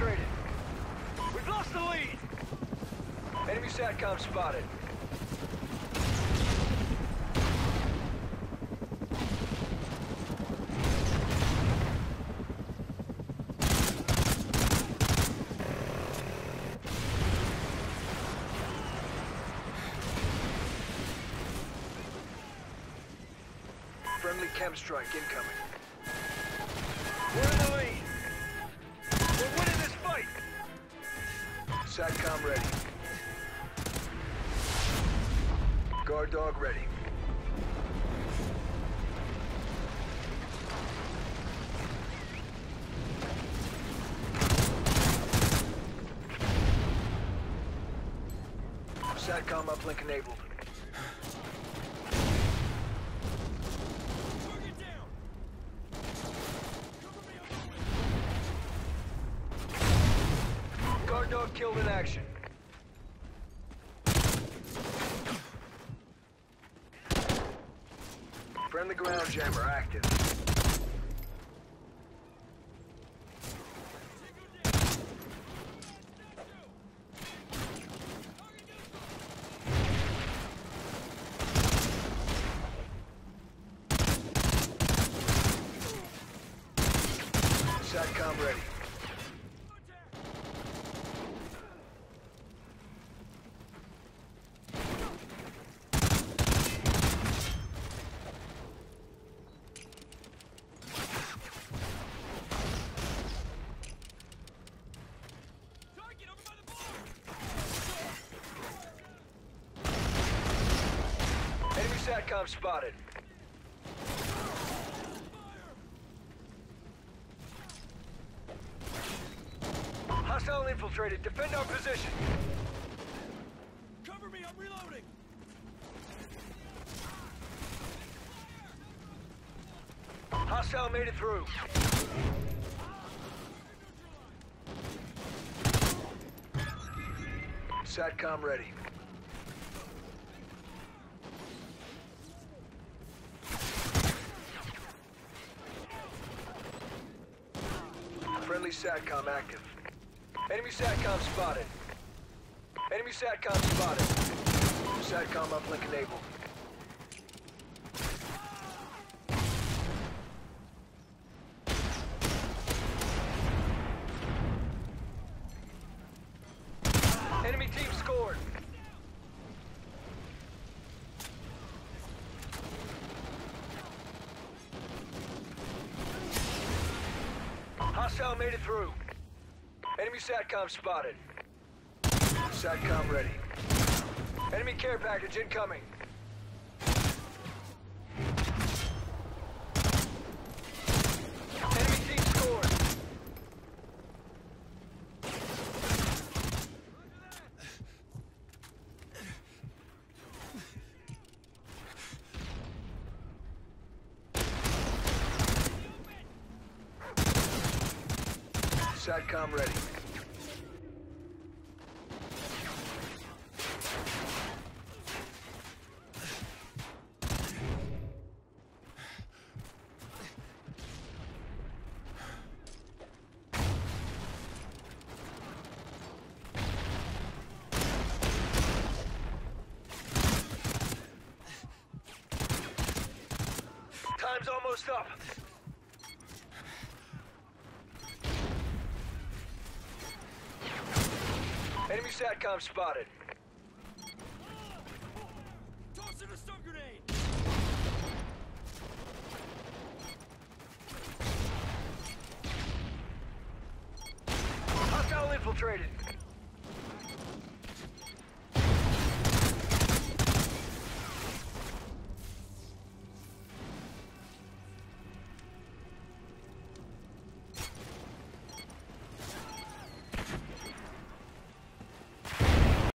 infiltrated. We've lost the lead. Enemy SATCOM spotted. Friendly chem strike incoming. We're in the lead. We're winning this fight. SATCOM ready. Guard dog ready. SATCOM uplink enabled. Guard dog killed in action. Friendly ground jammer active. SATCOM ready. Enemy SATCOM spotted. Hostile infiltrated. Defend our position. Cover me, I'm reloading! Hostile made it through. SATCOM ready. Friendly SATCOM active. Enemy SATCOM spotted. Enemy SATCOM spotted. SATCOM uplink enabled. Enemy team scored. Hostile made it through. Enemy SATCOM spotted. SATCOM ready. Enemy care package incoming. Enemy team scored. SATCOM ready. Time's almost up. Enemy SATCOM spotted. Toss in a stun grenade! Hostile infiltrated.